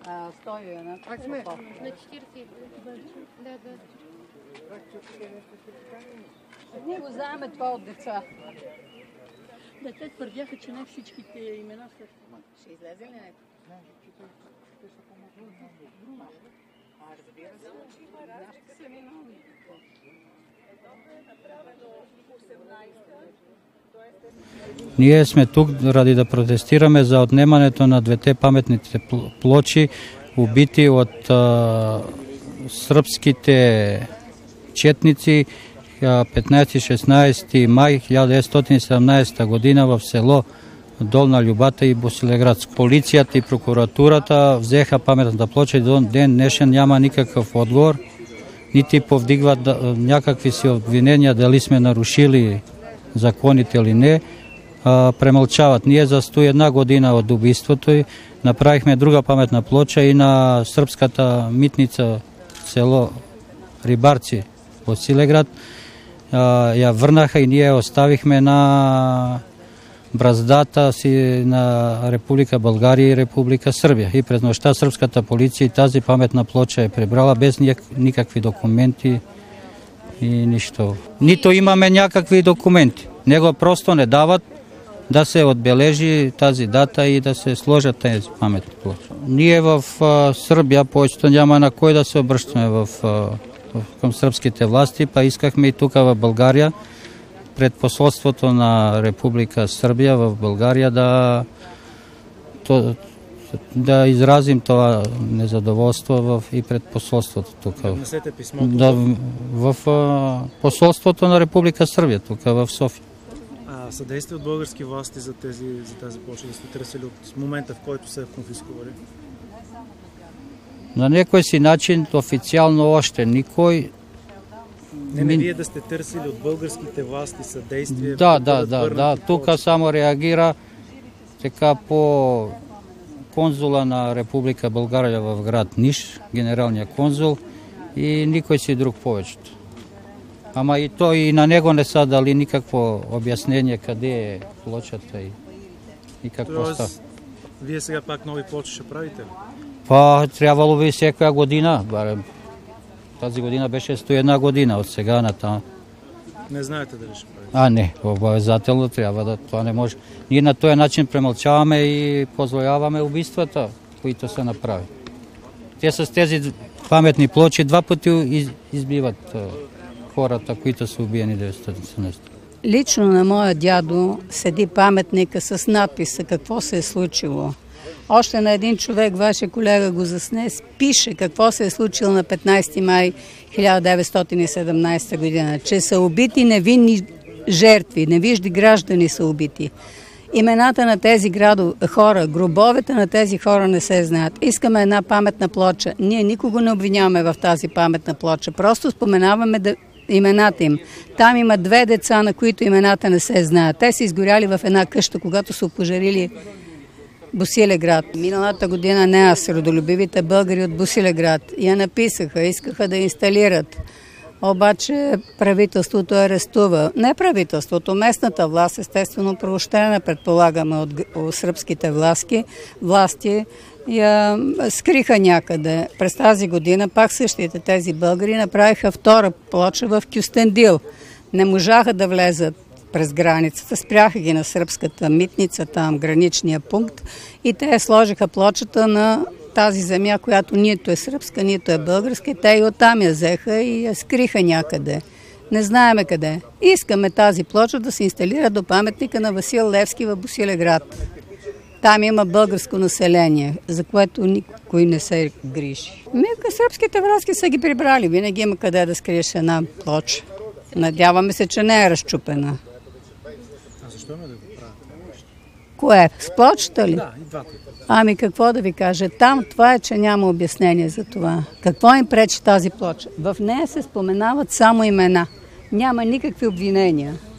Стоя на 40. Ние го знаем това от деца. Да, те твърдяха, че не всичките имена са. Ще излезе ли някой? Разбира се, нашите са виновни. Ние сме тук ради да протестираме за отнемането на двете паметните плочи, убити от сръбските четници 15-16 май 1917 година в село Долна Любата и Босилеградско. Полицията и прокуратурата взеха паметната плоча и до ден днешен няма никакъв отговор, нити повдигват някакви си обвинения дали сме нарушили законите или не. Премълчават. Ние за 101 година от убийството и направихме друга паметна плоча и на сръбската митница село Рибарци, Босилеград. Я върнаха и ние оставихме на браздата си на Република България и Република Сърбия. И през нощта сръбската полиция и тази паметна плоча е прибрала без никакви документи и нищо. Нито имаме някакви документи. Него просто не дават да се отбележи тази дата и да се сложат тези паметни плочи. Ние в Сърбия повечето няма на кой да се обръщаме към сръбските власти, па искахме и тук в България пред посолството на Република Сърбия в България да изразим това незадоволство и пред посолството тук. Внесете писмо. В посолството на Република Сърбия тук в София. Съдействие от български власти за тази площа да сте търсили от момента, в който се конфискували? На някой си начин официално още никой. Не вие да сте търсили от българските власти съдействие? Да. Тук само реагира така по конзула на Република България в град Ниш, генералния конзул и никой си друг повечето. Ама и той и на него не са дали никакво обяснение къде е плочата и какво става. Вие сега пак нови плочи ще правите? Трябвало би всяка година. Тази година беше 101 година от сега на там. Не знаете дали ще правите? Не, обязателно трябва да. Това не може. Ние на този начин премълчаваме и позволяваме убийствата, които се направи. Те с тези паметни плочи два пъти избиват хората, които са убиени 1918. Лично на моя дядо седи паметника с надписа какво се е случило. Още на един човек, вашия колега го засне, пише какво се е случило на 15 май 1917 година, че са убити невинни жертви, невижди граждани са убити. Имената на тези хора, гробовете на тези хора не се знаят. Искаме една паметна плоча. Ние никого не обвиняваме в тази паметна плоча. Просто споменаваме имената им. Там има 2 деца, на които имената не се знаят. Те са изгоряли в една къща, когато са опожарили Босилеград. Миналата година не аз, родолюбивите българи от Босилеград я написаха, искаха да инсталират. Обаче правителството арестува. Не правителството, местната власт, естествено проощена, предполагаме от сръбските власти, я скриха някъде. През тази година пак същите тези българи направиха втора плоча в Кюстендил. Не можаха да влезат през границата, спряха ги на сръбската митница, там граничния пункт и те сложиха плочата на тази земя, която нито е сръбска, нито е българска. Те и оттам я взеха и я скриха някъде. Не знаеме къде. Искаме тази плоча да се инсталира до паметника на Васил Левски в Босилеград. Там има българско население, за което никой не се грижи. Сръбските власти са ги прибрали. Винаги има къде да скриеш една плоча. Надяваме се, че не е разчупена. А защо не да го правят? Кое? С плочата ли? Да, и двата. Какво да ви кажа? Там това е, че няма обяснение за това. Какво им пречи тази плоча? В нея се споменават само имена. Няма никакви обвинения.